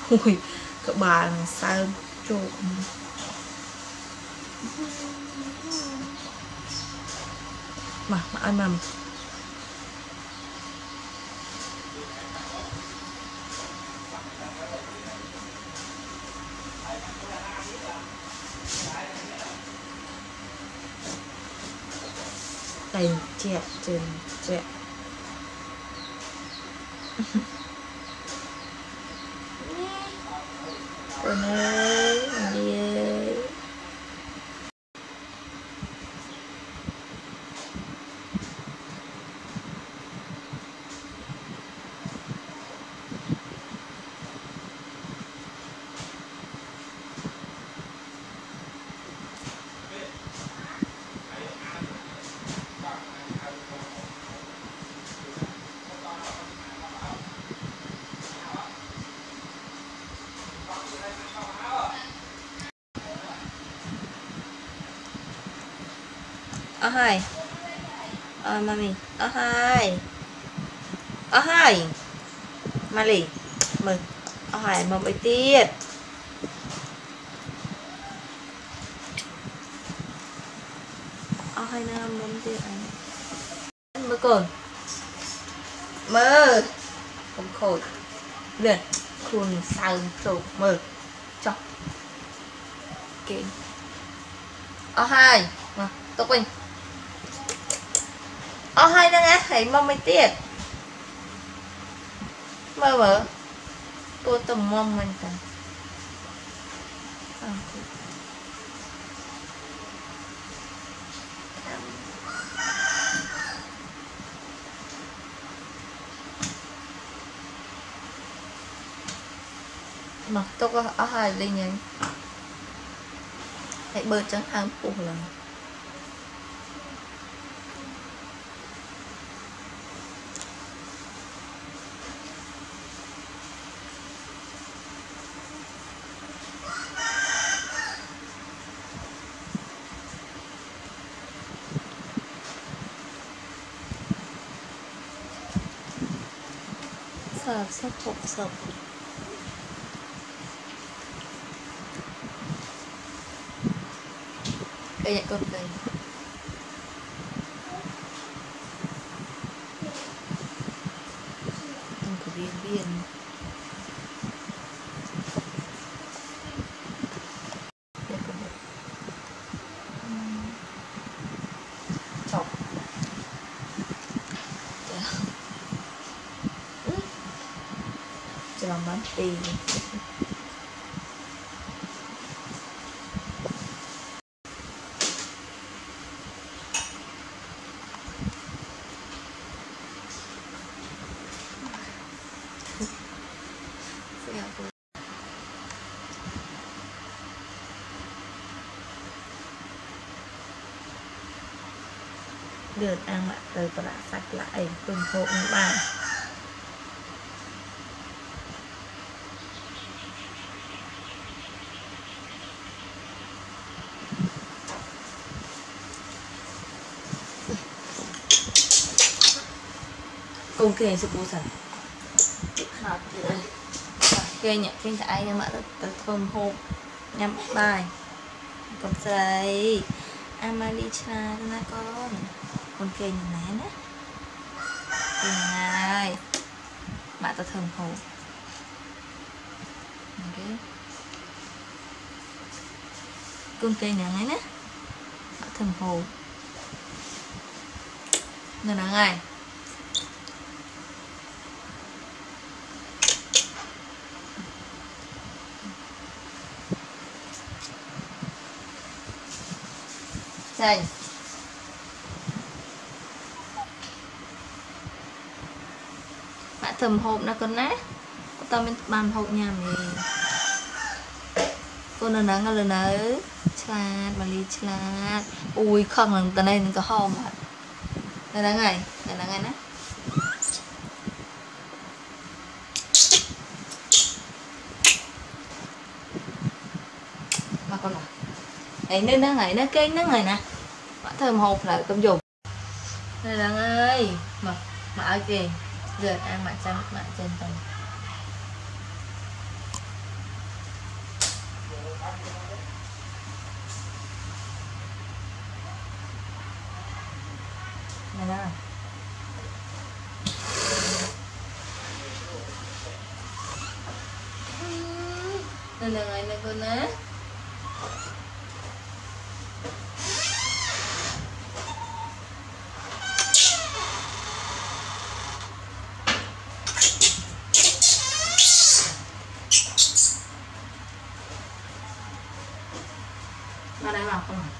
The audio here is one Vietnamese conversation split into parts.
ui các bạn sao trộn mà ăn mầm đầy chẹt trên chẹt con ơi đi hai mami hai Maly mừng hai mầm ấy tiết hai năm mầm tiết anh mơ cồn mơ không khôi liền khuôn sao trộn mơ cho kệ hai mà tóc anh hai nữa nghe thấy mong mấy tiết mơ mơ tôi tầm mong mình ta mà tôi có hai đi nhanh hãy bơ trắng hàng phụ lần sắp hộp sập cây nhẹ con cây không có viên chọc cho bán tiền được ăn lại từ và đã sạch lại cùng hộ bạn cùng kề sự bố sản kê nhận kênh ai nhưng mà tớ thơm hộp nhắm bài con dây Maly cha na con kênh này nè kênh này bạn tớ thơm hộp okay. Con kênh này nè bạn thơm hộp nên là ngày xanh bạn thầm hộp nó con nát tao bên bàn hộp nhà mình con nó nắng là nỡ chát Maly chát ui không là tao này có hòm mà đây là ngày nè mà con nào ấy nên nó ngày nó kênh nó ngày nè bạn thơm hộp lại công dùng đây là ơi mà ở kìa giờ ăn mặt chân tầng Nên là ngày này con á. Mà đang học không?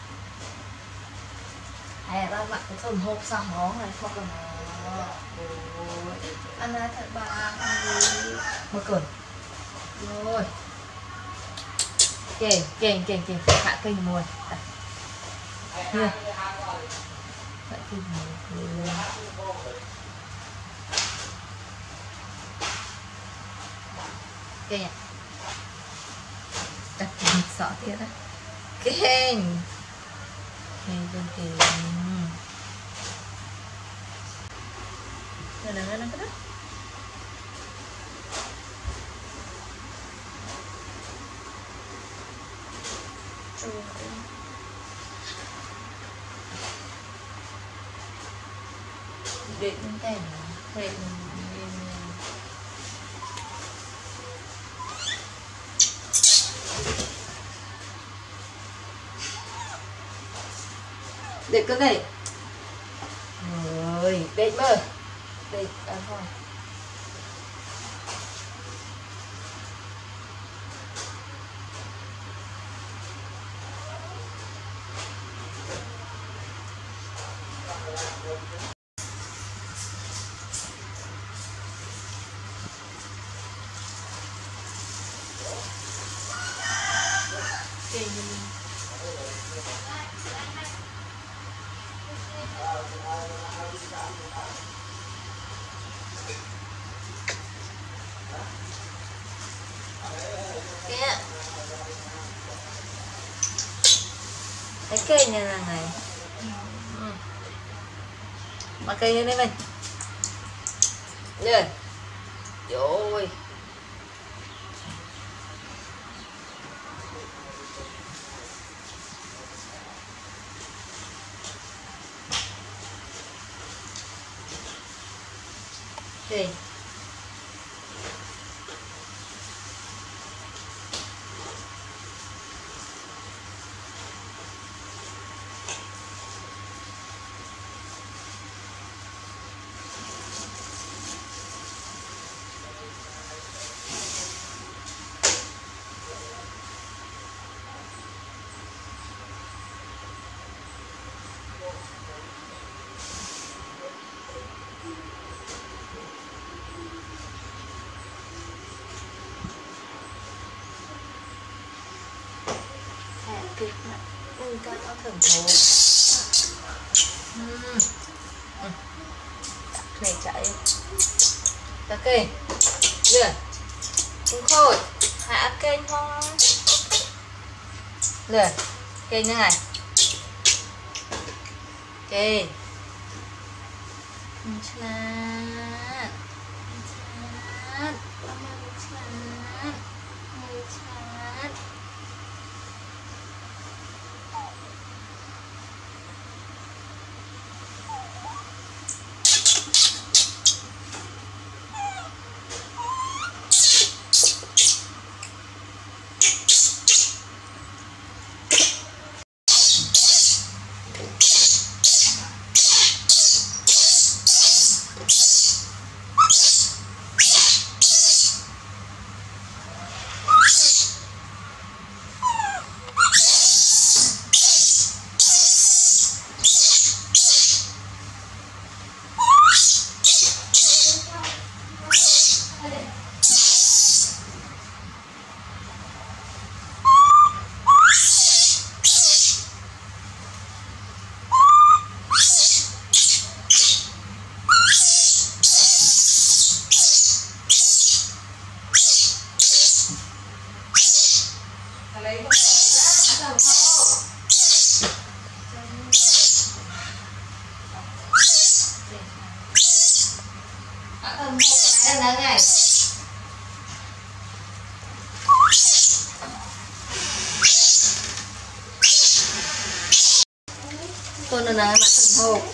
Hay là bạn có thầm hộp sao món này không là ôi ăn ra thật bà ăn đi mở cửa rồi kềnh hạ kênh mùi here hạ kênh mùi kênh ạ đặt thịt sọ kia đó kênh kênh bên kênh kadang-kadang kadang Dệt bên tay này dệt cái này rồi dệt mơ dệt thôi cái cây này là này mà cây này đây mình rồi rồi okay. Các nó thưởng thụ này chạy ok rồi cũng khôi hạ kênh thôi rồi kênh như này ok Con là mặt thần hộp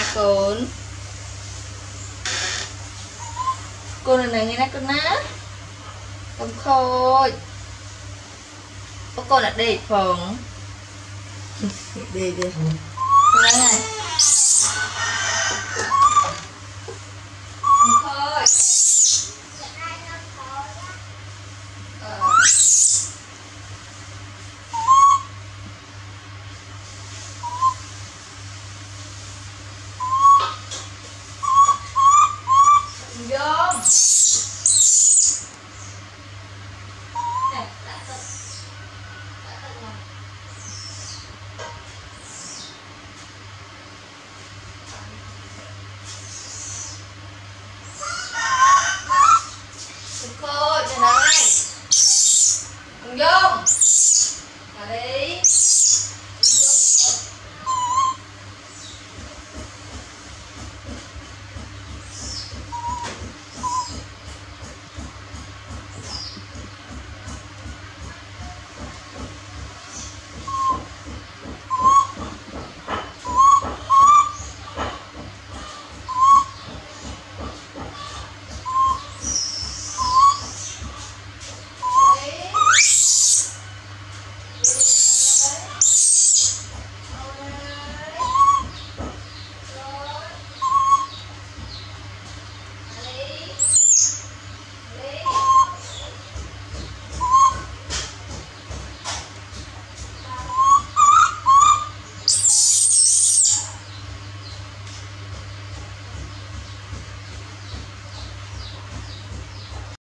Con này nghe nè con ná. Con khôi. Con là đẹp phòng. Đi. Con này.